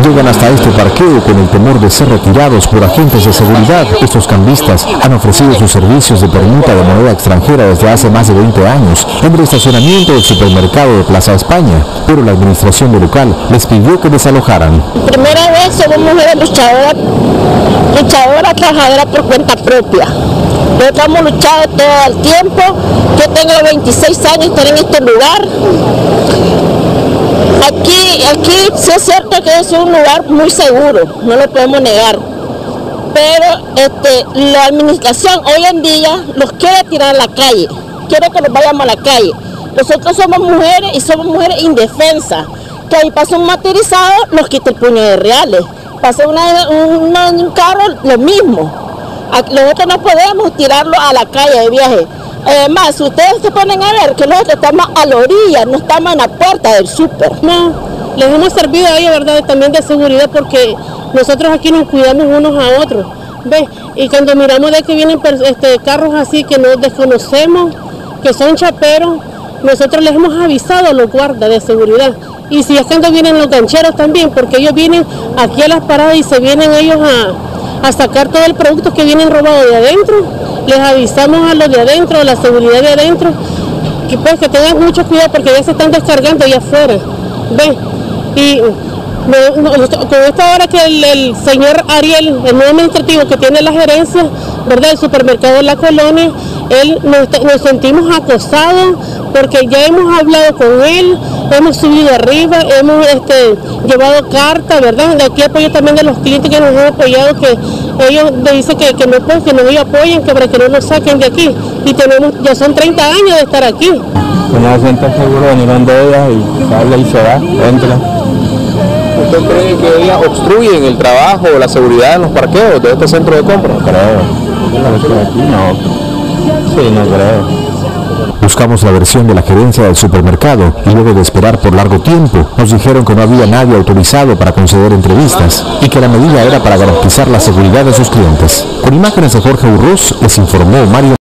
llegan hasta este parqueo con el temor de ser retirados por agentes de seguridad. Estos cambistas han ofrecido sus servicios de permuta de moneda extranjera desde hace más de 20 años en el estacionamiento del supermercado de Plaza España, pero la administración del local les pidió que desalojaran. Primera vez somos mujeres luchadoras, trabajadoras por cuenta propia. Nosotros hemos luchado todo el tiempo. Yo tengo 26 años de estar en este lugar. Aquí sí es cierto que es un lugar muy seguro, no lo podemos negar. Pero la administración hoy en día nos quiere tirar a la calle, quiere que nos vayamos a la calle. Nosotros somos mujeres y somos mujeres indefensas. Que ahí pasa un motorizado, nos quita el puño de reales. Pasa un carro, lo mismo. Nosotros no podemos tirarlo a la calle de viaje. Además, si ustedes se ponen a ver que nosotros estamos a la orilla, no estamos en la puerta del súper. No, les hemos servido a ellos, ¿verdad?, también de seguridad, porque nosotros aquí nos cuidamos unos a otros. ¿Ves? Y cuando miramos de que vienen carros así que nos desconocemos, que son chaperos, nosotros les hemos avisado a los guardas de seguridad. Y si es cuando vienen los gancheros también, porque ellos vienen aquí a las paradas y se vienen ellos a sacar todo el producto que vienen robado de adentro. Les avisamos a los de adentro, a la seguridad de adentro, que pues que tengan mucho cuidado porque ya se están descargando allá afuera. ¿Ves? Y con esta hora que el señor Ariel, el nuevo administrativo que tiene la gerencia, ¿verdad?, del supermercado de la colonia, nos sentimos acosados porque ya hemos hablado con él, hemos subido arriba, hemos llevado cartas, ¿verdad? De aquí apoyo también de los clientes que nos han apoyado, que ellos dicen que no pueden, que nos apoyen, que para que no nos saquen de aquí. Y ya son 30 años de estar aquí. No se siente seguro de venir donde ellas y sale y se va, entra. ¿Usted cree que ellas obstruyen el trabajo o la seguridad en los parqueos de este centro de compra? No creo. Aquí no. Sí, no creo. Buscamos la versión de la gerencia del supermercado y luego de esperar por largo tiempo, nos dijeron que no había nadie autorizado para conceder entrevistas y que la medida era para garantizar la seguridad de sus clientes. Con imágenes de Jorge Urruz, les informó Mario